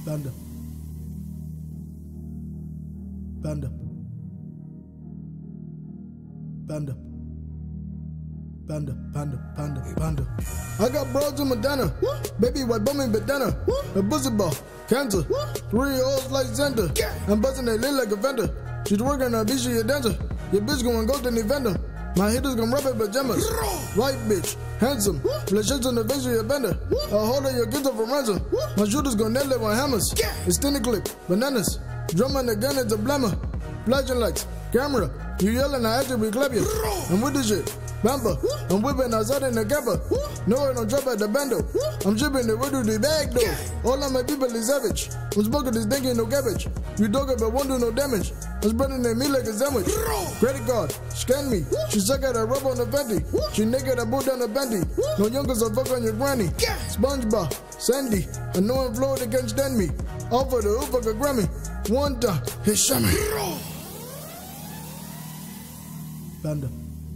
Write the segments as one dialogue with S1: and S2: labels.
S1: PANDA. PANDA. PANDA. PANDA, panda, panda, panda. I got broads in Madonna. Baby white bumming bandana. A pussy ball, cancer. 3 O's like Zender. I'm buzzing they lit like a vendor. She's working on bitch, she a dancer. Your bitch gon' go to the vendor. My hitters gon' rub it pajamas. White bitch, handsome. Flesh on the face of your bender. A hold of your kids up from ransom. My shooters gon' nail it with hammers. Extended clip, bananas. Drum on the gun, it's a blammer. Flashing lights, camera. You yelling, I actually clap you. I'm with this shit. Bamba, I'm whipping outside in the camper. No, I don't drop at the bando. I'm shipping the way to the bag though. All of my people is savage. I'm smoking this thing, ain't no cabbage. You dog it, but won't do no damage. I'm spreading the meat like a sandwich. Credit card, scan me. She suck at a rub on the Fendi. She naked, I pull down the Fendi. No youngers, I fuck on your granny. SpongeBob, Sandy. I know in Florida can't stand me. All for the hoop like a Grammy. One time, hit Sammy. PANDA.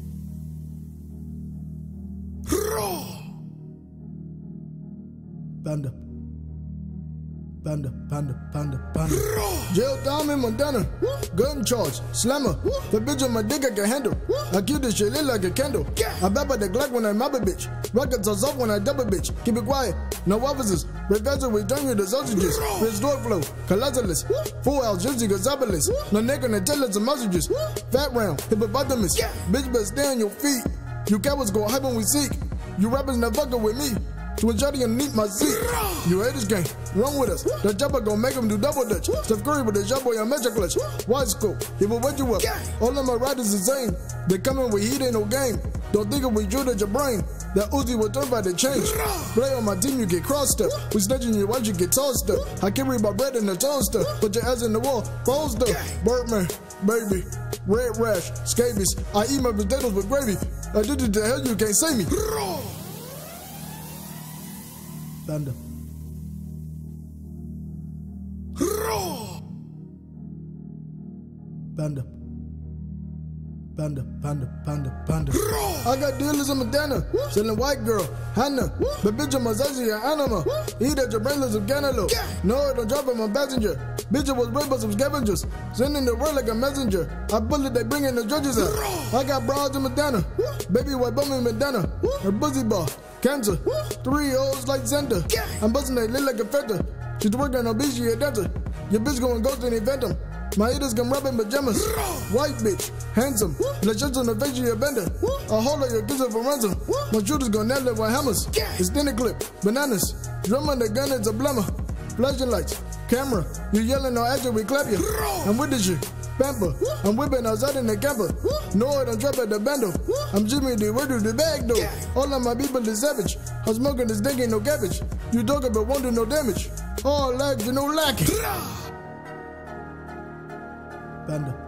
S1: PANDA. PANDA, panda, panda, panda. Jail time in Montana. Gun charge, slammer. The bitch on my dick I can handle. I keep this shit lit like a candle. I bap at the Glock when I map a bitch. Rockets are soft when I dub a bitch. Keep it quiet, no officers. Professor, we turn you to sausages. Rich door flow, colossalist. Full house, gypsy, gonzalez. No neck on the tell us some messages. Fat round, hippopotamus. Bitch better stay on your feet. You cowards go hype when we seek. You rappers never fucking with me. Twin Johnny underneath my seat. You haters gang, run with us. The chopper gon' make them do double dutch. Steph Curry with the shot boy on measure clutch. Wide scope, he will wake you up. All of my riders insane. They coming with heat, ain't no game. Don't think if we drew at your brain. That Uzi will turn by the change. Play on my team, you get crossed up. We snatching you once you get tossed up. I carry my bread in the toaster. Put your ass in the wall, posed up. Birdman, baby, red rash, scabies. I eat my potatoes with gravy. I did it to hell, you can't say me. PANDA. PANDA. PANDA, panda, panda, panda. I got dealers in Madonna, selling white girl, Hannah. But bitch, I'm a zazi, an animal. Eat at your brainless of cantaloupe. No, I don't drop it, my passenger. Bitch, I was raised by some scavengers. Sending the word like a messenger. I pull it, they bringing the judges out. I got broads in Madonna. Baby white bum in Madonna. Her pussy ball, cancer. 3 O's like Zender. I'm busting they lit like a feather. She's working on bitch, she a dancer. Your bitch gon' go to the phantom. My hitters can rub in pajamas. White bitch, handsome. Flesh on the face of your bender. A hold of your kids up for ransom. My shooters gon' nail it with hammers. Extended clip, bananas. Drum on the gun, it's a blammer. Flashing lights, camera. You yelling, I'll actually clap you. I'm with this shit. Pamper. I'm whipping outside in the camper. No, I don't trap at the bando. I'm Jimmy the way to the bag though. All of my people is savage. I'm smoking this thing, ain't no cabbage. You talking but won't do no damage. All legs, you know lacking. PANDA.